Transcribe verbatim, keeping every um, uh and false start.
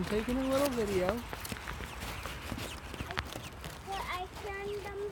I'm taking a little video. But I turned them